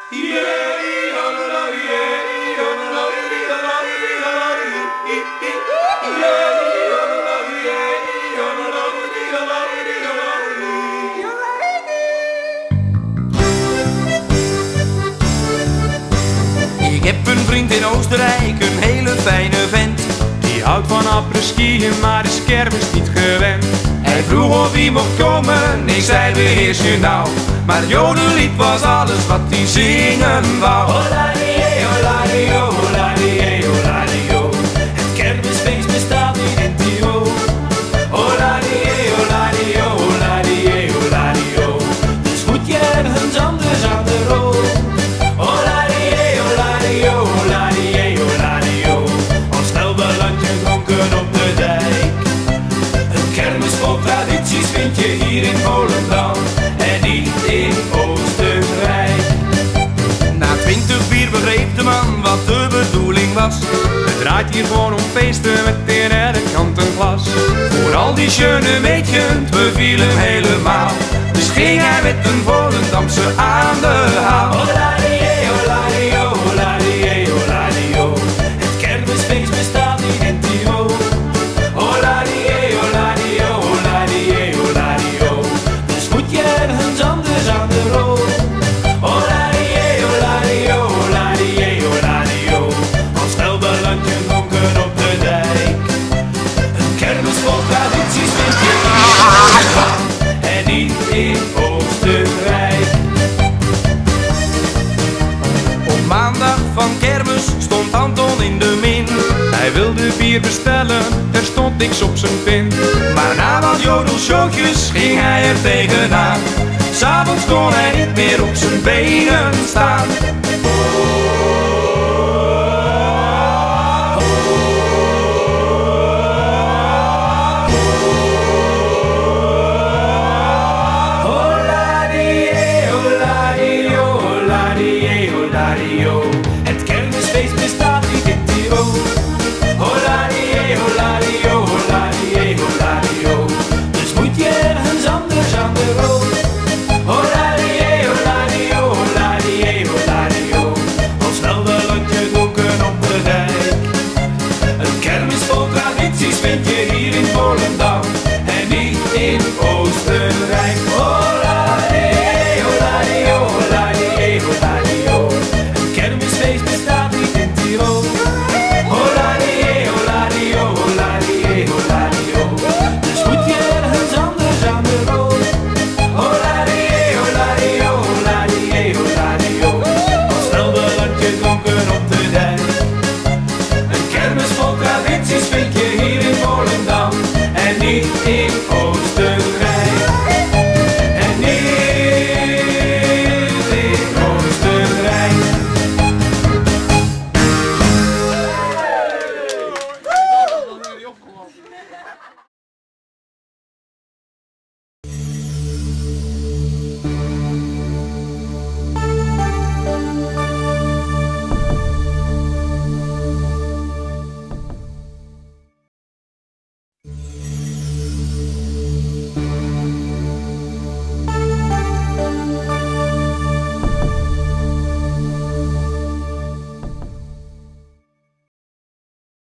Ik heb een vriend in Oostenrijk, een hele fijne vent. Die houdt van apres-skiën, maar is kermis niet gewend. Hij vroeg of hij mocht komen, ik zei beheers je nou. Maar het jodenlied was alles wat hij zingen wou. Hola-die-ee, hola-die-o, hola-die-ee, hola-die-o. Het kermisfeest bestaat niet in Tirol. Hola-die-ee, hola-die-o, hola-die-ee, hola-die-o. Dus moet je ergens anders aan de rol. Hola-die-ee, hola-die-o, hola-die-ee, hola-die-o. Al snel beland je dronken op de dijk. Een kermis vol tradities vind je hier in Volendam en niet in Oostenrijk. Na 20 bier begreep de man wat de bedoeling was. Het draait hier gewoon om feesten met in elke kant een glas. Voor al die schöne mädchen beviel hem helemaal. Dus ging hij met een Volendamse aan de haal. Hola-die-ee, hola-die-o, hola-die-ee, hola-die-o. Het kermisfeest bestaat niet in Tirol. Hola-die-ee, hola-die-o, hola-die-ee, hola-die-o. Dus moet je ergens anders aan de rol. Hola-die-ee, hola-die-o, hola-die-ee, hola-die-o. Al snel beland je dronken op de dijk. Een kermis vol tradities vind je hier in Volendam en niet in Oostenrijk. Op maandag van kermis stond Anton in de min. Hij wilde bier bestellen, er stond niks op zijn pin. Maar na wat jodelshowtjes ging hij er tegenaan. 'S Avonds kon hij niet meer op zijn benen staan. Hola-die-ee, hola-die-o, hola-die-ee, hola-die-o. Het kermisfeest bestaat